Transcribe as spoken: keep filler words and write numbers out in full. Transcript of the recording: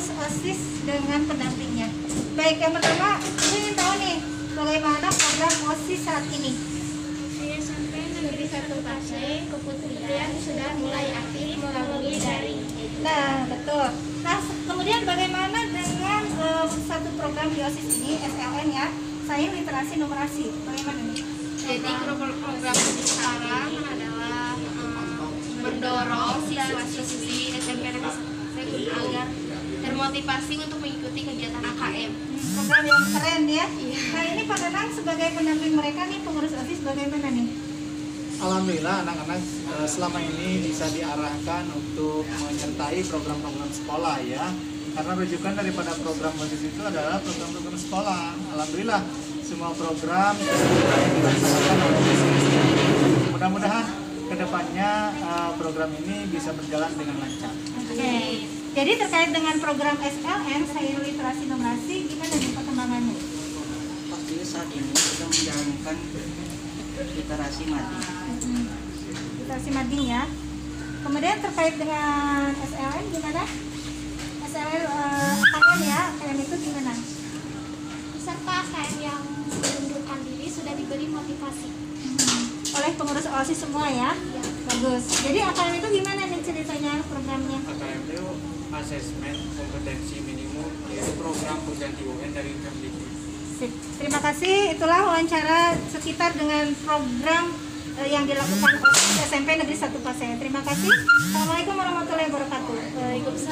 pengurus OSIS dengan pendampingnya. Baik, yang pertama, saya ingin tahu nih, bagaimana program OSIS saat ini? Di S M P Negeri satu Pase, keputrian sudah mulai aktif melalui daring. Nah, betul. Nah, kemudian bagaimana dengan um, satu program di OSIS ini, S L N ya, Sains Literasi Numerasi, bagaimana nih? Jadi program ini sekarang adalah um, mendorong siswa-siswi S M P Negeri satu Pase agar termotivasi untuk mengikuti kegiatan A K M. Program yang keren ya. Iya. Nah, ini Pak Danang sebagai pendamping mereka nih, pengurus OSIS bagaimana nih? Alhamdulillah anak-anak eh, selama ini bisa diarahkan untuk menyertai program-program sekolah ya. Karena rujukan daripada program OSIS itu adalah program-program sekolah. Alhamdulillah semua program yang dilaksanakan oleh OSIS. Mudah-mudahan kedepannya eh, program ini bisa berjalan dengan lancar. Oke. Jadi terkait dengan program S L N, Sains Literasi Numerasi, gimana nih perkembangannya? Pastinya saat ini sedang menjalankan literasi mading. Hmm. Literasi mading ya. Kemudian terkait dengan S L N gimana? S L N uh, K M ya, K M itu gimana? Peserta K M yang mengundurkan diri sudah diberi motivasi. Hmm. Oleh pengurus OSIS semua ya? Ya. Bagus. Jadi A K M itu gimana nih ceritanya programnya? A K M itu asesmen kompetensi minimum, yaitu program pengganti U N dari Kemdikbud. Sip. Terima kasih. Itulah wawancara sekitar dengan program eh, yang dilakukan oleh S M P Negeri satu Pase. Terima kasih. Assalamualaikum warahmatullahi wabarakatuh. Waalaikumsalam.